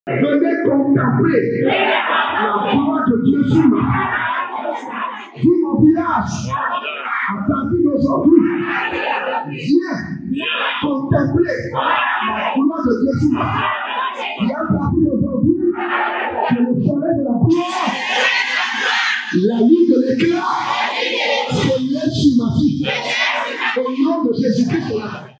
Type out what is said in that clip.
Venez contempler la gloire de Dieu sur ma vie. Sur mon village. À partir d'aujourd'hui, viens contempler la gloire de Dieu sur ma vie. Et à partir d'aujourd'hui, que le soleil de la gloire, la lune de l'éclat, se lève sur ma vie. Au nom de Jésus-Christ de la